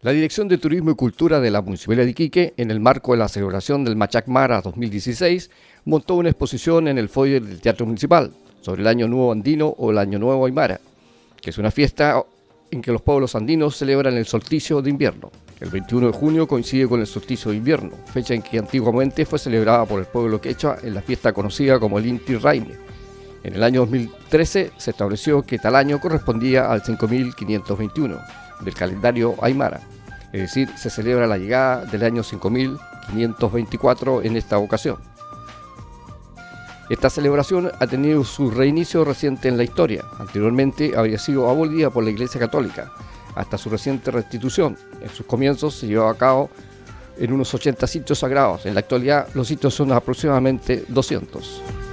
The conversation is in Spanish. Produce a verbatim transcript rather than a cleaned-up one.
La Dirección de Turismo y Cultura de la Municipalidad de Iquique, en el marco de la celebración del Machak Mara dos mil dieciséis, montó una exposición en el foyer del Teatro Municipal sobre el Año Nuevo Andino o el Año Nuevo Aymara, que es una fiesta en que los pueblos andinos celebran el solsticio de invierno. El veintiuno de junio coincide con el solsticio de invierno, fecha en que antiguamente fue celebrada por el pueblo quechua en la fiesta conocida como el Inti Raymi. En el año dos mil trece se estableció que tal año correspondía al cinco mil quinientos veintiuno del calendario Aymara, es decir, se celebra la llegada del año cinco mil quinientos veinticuatro en esta ocasión. Esta celebración ha tenido su reinicio reciente en la historia. Anteriormente había sido abolida por la Iglesia Católica hasta su reciente restitución. En sus comienzos se llevaba a cabo en unos ochenta sitios sagrados. En la actualidad los sitios son aproximadamente doscientos.